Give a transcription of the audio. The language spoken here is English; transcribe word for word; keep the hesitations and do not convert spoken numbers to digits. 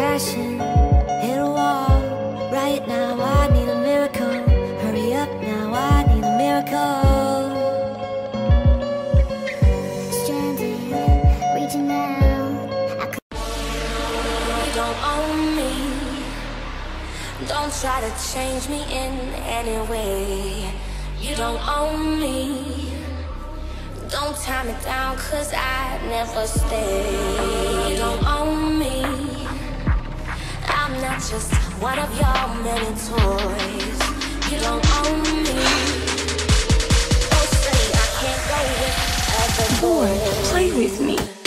crashing, hit a wall. Right now I need a miracle. Hurry up now, I need a miracle. Stranded, reaching out. I could. You don't own me. Don't try to change me in any way. You don't own me. Don't tie me down, cause I never stay. You don't own me. I'm not just one of your many toys. You don't own me. Don't say I can't go with other boys. Play with me.